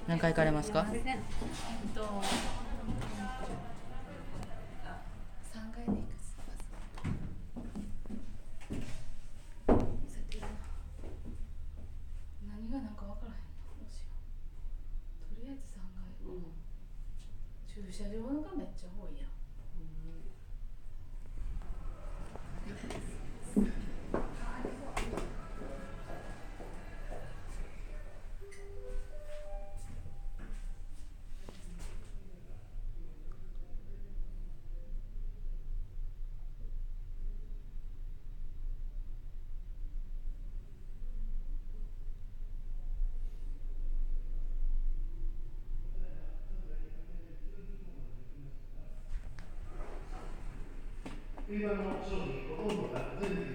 何回行かれますか？ 3回でいいかす。何がなんか分からへんな。どうしよう。とりあえず3回行こう。駐車場がめっちゃ多いやん。 売り場の商品ほとんどが全部